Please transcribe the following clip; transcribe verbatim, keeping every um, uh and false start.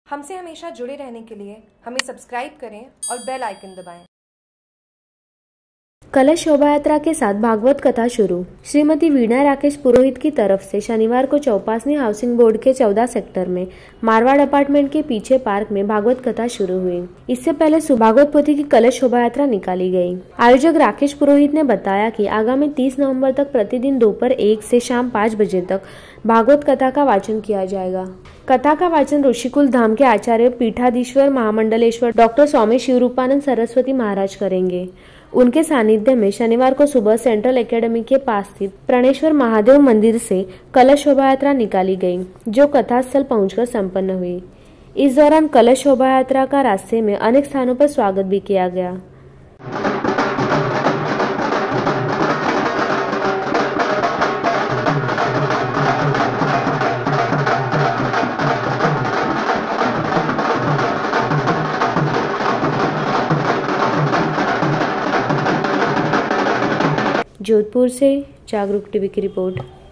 हमसे हमेशा जुड़े रहने के लिए हमें सब्सक्राइब करें और बेल आइकन दबाएं। कलश शोभा यात्रा के साथ भागवत कथा शुरू। श्रीमती वीणा राकेश पुरोहित की तरफ से शनिवार को चौपासनी हाउसिंग बोर्ड के चौदह सेक्टर में मारवाड़ अपार्टमेंट के पीछे पार्क में भागवत कथा शुरू हुई। इससे पहले भागवत पोथी की कलश शोभा यात्रा निकाली गई। आयोजक राकेश पुरोहित ने बताया कि आगामी तीस नवंबर तक प्रतिदिन दोपहर एक से शाम पाँच बजे तक भागवत कथा का वाचन किया जाएगा। कथा का वाचन ऋषिकुल धाम के आचार्य पीठाधीश्वर महामंडलेश्वर डॉक्टर स्वामी शिवरूपानंद सरस्वती महाराज करेंगे। उनके सानिध्य में शनिवार को सुबह सेंट्रल एकेडमी के पास स्थित प्रणेश्वर महादेव मंदिर से कलश शोभा यात्रा निकाली गई, जो कथा स्थल पहुंचकर संपन्न हुई। इस दौरान कलश शोभा यात्रा का रास्ते में अनेक स्थानों पर स्वागत भी किया गया। जोधपुर से जागरूक टीवी की रिपोर्ट।